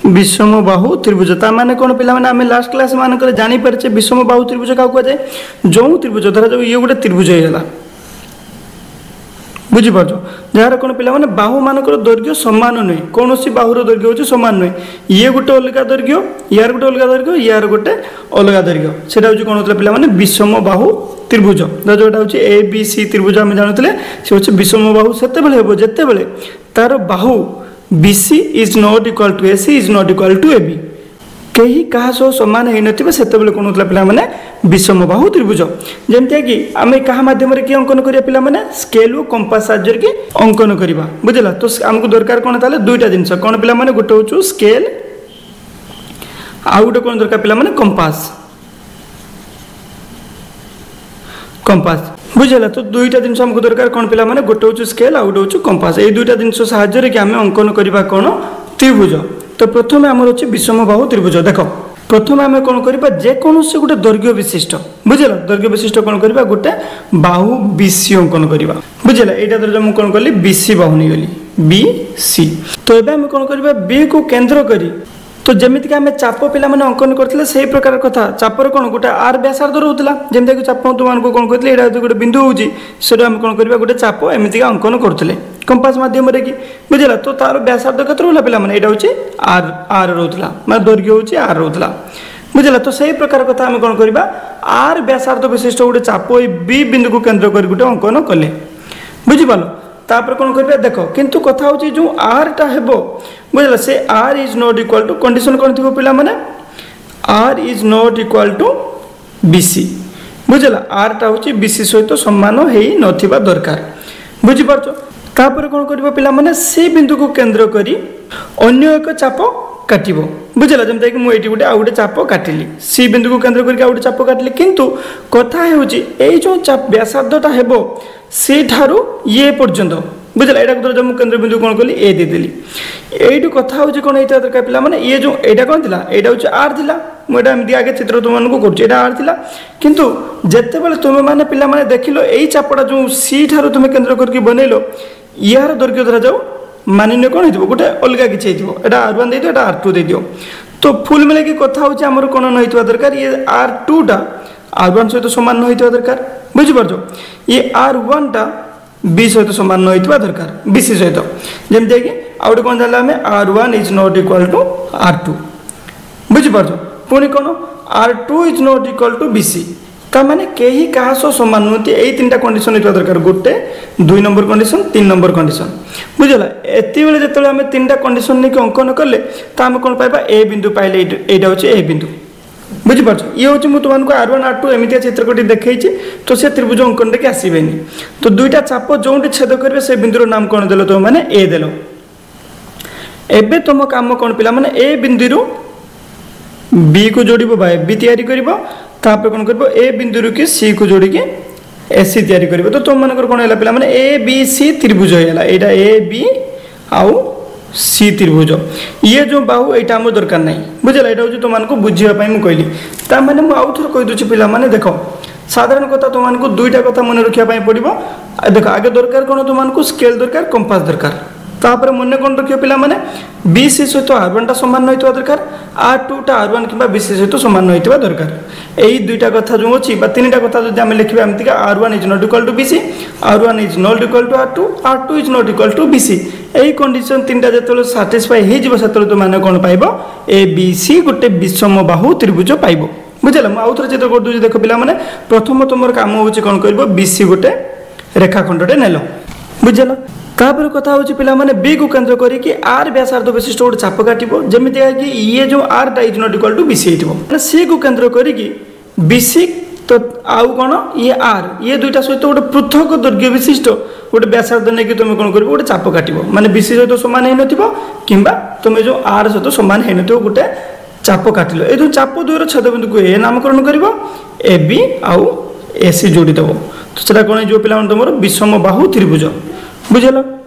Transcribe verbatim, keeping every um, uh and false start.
विषम बाहु त्रिभुज ता माने कौन पिला माने आमे लास्ट क्लास मानक जानी परचे विषम बाहु त्रिभुज का कुआ जाए जो त्रिभुज धरा जो ये गोटे त्रिभुज होगा बुझी पार्छ जार कौन पिला माने बाहु मानकर दैर्घ्य समान नुहे कौन सी बाहुर दैर्घ्य होची समान नुहे ये गोटे अलग दैर्घ्य यार गोटे अलग दैर्घ्य यार गोटे अलग दैर्घ्य सेटा होची कौन होतला पिला माने विषम बाहु त्रिभुज जोटा होची ए बी सी त्रिभुज हम जानतले से होची विषम बाहु सेते बेले हेबो जेते बेले तार बाहु B C is not equal to A C is not equal to A B कहीं कहा सह सामान हो नथिबे सेते बेले कोन होतला पिला माने विषम बाहु त्रिभुज जेमते कि आमे कहा माध्यम रे कि अंकन करिया पिला माने स्केल और कंपास साहाय्य के अंकन करिबा बुझला तो हमको दरकार कोन ताले दुईटा जिंस कोन पिला माने गोटे होचु स्केल आ गोटे कोन दरकार पिला माने कंपास कंपास बुझला तो दुईटा जिनस हमको दरकार कौन पिला माने गोटे होचु स्केल आ गोटे होचु कंपास ए दुईटा जिनस साहाय्य रे कि हमें अंकन करबा कोन त्रिभुज तो प्रथमे हमर होचि विषम बाहु त्रिभुज देखो प्रथमे हमें कोन करबा जे कोन से गोटे दैर्घ्य विशिष्ट बुझला दैर्घ्य विशिष्ट कोन करबा गोटे बाहु बीसी अंकन करबा बुझला एटा दर हम कोन करली बीसी बाहु नि गली बीसी तो एबे हम कोन करबा बी को केंद्र करी तो जमिति कि आमे चाप पिला माने अंकन करथिले सेही प्रकार कथा चापर कोन गोटे आर व्यासार्ध रहउतला जेमते कि चाप तो मान को कोन करथिले एडा गोटे बिंदु होउची सेडा हम कोन करबा गोटे चाप एमिति अंकन करथिले कंपास माध्यम रे कि बुझला तो तार व्यासार्ध कत रहला पिला माने एडा होची आर आर रहउतला माने दैर्घ्य होची आर रहउतला बुझला तो सेही प्रकार कथा हम कोन करबा आर व्यासार्ध विशिष्ट गोटे चाप ए बी बिंदु को केंद्र कर गोटे अंकन कले बुझि पालो तापर कोन करबा देखो किंतु कथा होची जो आर टा हेबो बुझला से R is not equal to condition कोन थिबो पिला माने R is not equal to BC बुझला आर टा होची बीसी सहित समान हेई नथिबा दरकार बुझि परछो तापर कोन करबा पिला माने से बिंदु को केंद्र करी अन्य एक चाप काटिबो बुझला जेमते कि मु एटी गोटे आ गोटे चाप काटिली सी बिंदु को केंद्र करके आ गोटे चाप काटिली किंतु कथा हेउची एई जो चाप व्यासार्धटा हेबो से ठारू ये पर्यंत बुझला एटा को जब केंद्र बिंदु कोन करली ए दे देली एइटु कथा होची कोन एटा दरकार पिला माने ये जो एटा कोन थिला एटा होची आर थिला मु एटा एमदी आगे चित्र तुम मानको करछि एटा आर थिला किंतु जत्ते बेले तुम माने पिला माने देखिलो एई चापटा जो सी ठारू तुम केंद्र करके बनेलो यार दैर्घ्य धरा जाऊ मानिने कोन हेतिबो गोटे अलगा किछ हेतिबो एटा आर वन दे दियो एटा आर टू दे दियो तो फुल मिले की कथा होची हमर कोन न हेतिबा दरकार ये आर टू टा आर वन सहित समान न हेतिबा दरकार बुझि परछो ये आर वन टा बी सहित समान न हेतिबा दरकार बीसी सहित जेमते कि आ गोटे कोन जाला हमें R one is not equal to R two बुझि परछो पुनी कोन R two is not equal to BC ता माने केही कहा सो समान नथि एई तीनटा कंडीशन हेतु दरकार गोटे दुई नंबर कंडीशन तीन नंबर कंडीशन बुझला एति बेले जतले हमें तीनटा कंडीशन ने के अंकन करले ता हम कोन पाइबा ए बिंदु पाइले एटा होचे ए बिंदु बुझि परछ ये होचे मु तुमन को आर वन आर टू एमितिया चित्र कोटी देखैछि तो से त्रिभुज अंकन रे के आसीबेनी तो दुईटा चाप जोंटी छेद करबे से बिंदुर नाम कोन देलो तो माने ए देलो एबे तुम काम कोन पिला माने ए बिंदुरु बी को जोड़िबो बाय बी तयारी करबो तापर कोन करबो ए बिंदुरु के सी को जोड़ी के एसी तयारी करबो तो तुम मानकर कोन हैला पिला माने ए बी सी त्रिभुज हैला एटा ए बी आउ सी त्रिभुज ये जो बाहु एटा हम दरकार नहीं बुझला एटा हो तुम मानको बुझिया पई मु कहली ता माने मु आउथर कहि दोछि पिला माने देखो साधारण कथा तुम मानको दुईटा कथा मन रखिया पई पड़िबो देखो आगे दरकार कोन तुम मानको स्केल दरकार कंपास दरकार तापर मन कोन रखियो पिला माने बीसी सहित आर वन टा समान न होइतबा दरकार आर टू टा आर वन किबा बीसी सहित समान न होइतबा दरकार एई दुईटा कथा जो अछि बा तीनटा कथा जदि हम लिखबा एमति का R one is not equal to BC R one is not equal to R two R two is not equal to BC एई कंडीशन तीनटा जतले सैटिस्फाई हे जिवो सतले तो माने कोन पाइबो ए बी सी गोटे विषम बाहु त्रिभुज पाइबो बुझला म आउथर चित्र कर दोछि देखो पिला माने प्रथम तुमर काम होछि कोन करबो बीसी गोटे रेखाखंडटे नेलो बुझला तापर कथा होछि पिला माने बी को केंद्र करी कि आर व्यासार्ध विशिष्ट गोटे चाप काटिबो जेमिति है कि ये जो आर टा is not equal to BC हेतिबो माने सी को केंद्र करी कि बीसी तो आउ कोन ये आर ये दुईटा सहित गोटे पृथक दैर्घ्य विशिष्ट गोटे व्यासार्ध नै कि तुम कोन करबो गोटे चाप काटिबो माने बीसी सहित समान हे नथिबो किंबा तुम जो आर सहित समान हे नथिबो गोटे चाप काटिलो ए जो चाप दुईर छेद बिंदु को ए नामकरण करिवो ए बी आउ एसी जोड़ी दबो तो सेटा कोन जो पिला तुमरो विषम बाहु त्रिभुज बुझलो।